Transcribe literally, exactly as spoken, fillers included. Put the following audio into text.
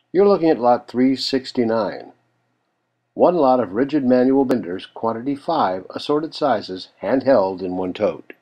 You're looking at lot three sixty-nine. One lot of rigid manual benders, quantity five, assorted sizes, hand-held in one tote.